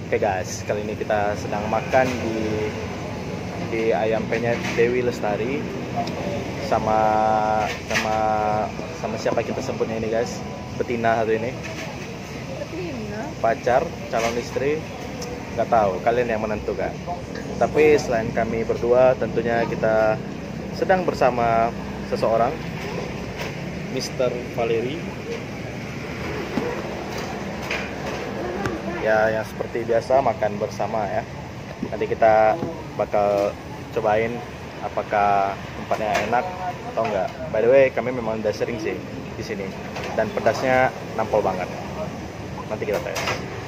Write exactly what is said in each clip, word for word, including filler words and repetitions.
Oke guys, kali ini kita sedang makan di di ayam penyet Dewi Lestari sama sama sama siapa kita sebutnya ini guys? Betina satu ini. Betina. Pacar, calon istri, nggak tahu, kalian yang menentukan. Tapi selain kami berdua, tentunya kita sedang bersama seseorang, Mister Valeri. Ya, yang seperti biasa makan bersama ya. Nanti kita bakal cobain apakah tempatnya enak atau enggak. By the way, kami memang udah sering sih di sini dan pedasnya nampol banget. Nanti kita tes.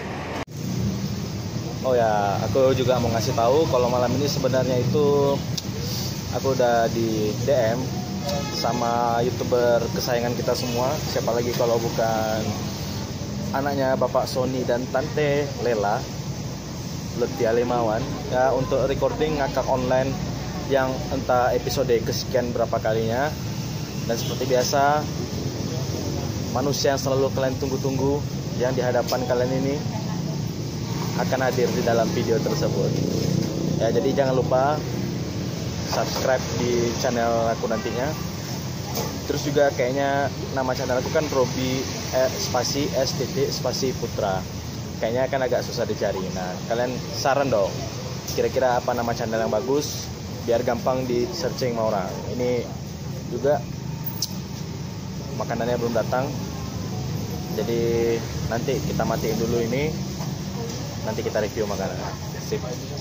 Oh ya, aku juga mau ngasih tahu kalau malam ini sebenarnya itu aku udah di D M sama YouTuber kesayangan kita semua. Siapa lagi kalau bukan anaknya Bapak Sony dan Tante Lela, Lutfi Alimawan, ya, untuk recording ngakak online yang entah episode kesekian berapa kalinya. Dan seperti biasa, manusia yang selalu kalian tunggu-tunggu yang di hadapan kalian ini akan hadir di dalam video tersebut. Ya, jadi jangan lupa subscribe di channel aku nantinya. Terus juga kayaknya nama channel aku kan Robi eh, spasi S titik spasi Putra. Kayaknya kan agak susah dicari. Nah, kalian saran dong, kira-kira apa nama channel yang bagus biar gampang di searching sama orang. Ini juga makanannya belum datang, jadi nanti kita matiin dulu ini, nanti kita review makanannya. Sip.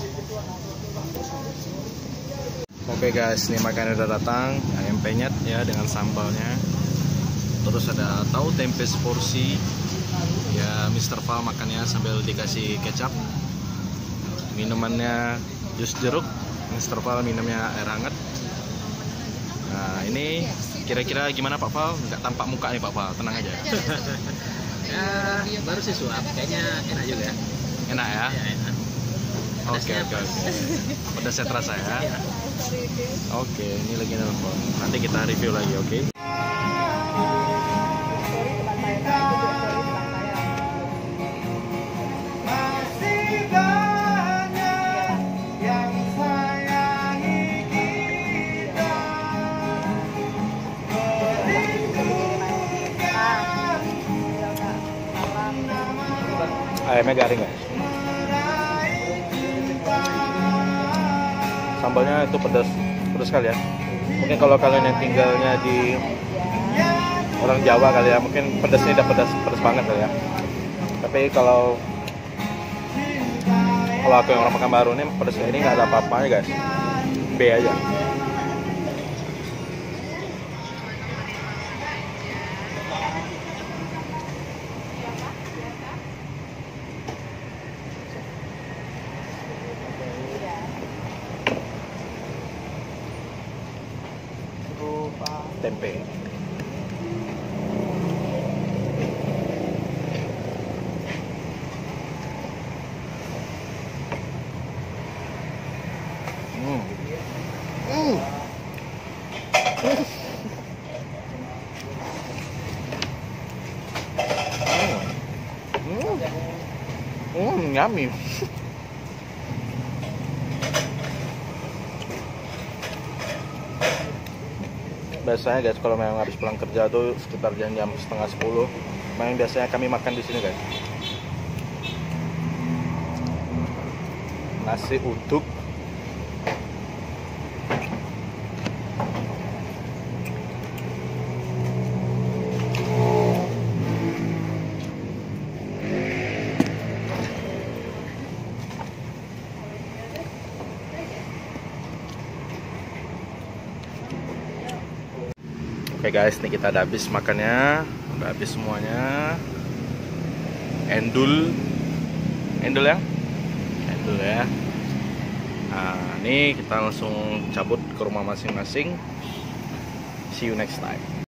Oke guys, ini makanan udah datang, ayam penyet ya dengan sambalnya. Terus ada tahu tempe seporsi. Ya, Mister Val makannya sambil dikasih kecap. Minumannya jus jeruk. Mister Val minumnya air hangat. Nah, ini kira-kira gimana Pak Val? Nggak tampak muka nih Pak Val, tenang aja. Ya, baru sih suap, kayaknya enak juga. Enak ya? Ya, enak. Oke oke oke. Pedasnya terasa ya. Oke, ini lagi nelfon. Nanti kita review lagi, oke? Ayamnya garing ya? Sambalnya itu pedas, pedas sekali ya. Mungkin kalau kalian yang tinggalnya di orang Jawa kali ya, mungkin pedasnya udah pedas, pedas banget kali ya. Tapi kalau kalau aku yang orang Pekanbaru ini pedasnya ini nggak ada apa-apanya guys, B aja. Tempe. Hmm. Hmm. Hmm. Hmm, yummy. Biasanya guys kalau memang habis pulang kerja tuh sekitar jam jam setengah sepuluh, memang biasanya kami makan di sini guys. Nasi uduk, oke guys, nih kita udah habis makannya, udah habis semuanya. Endul, endul ya, endul ya. Nah, ini kita langsung cabut ke rumah masing-masing. See you next time.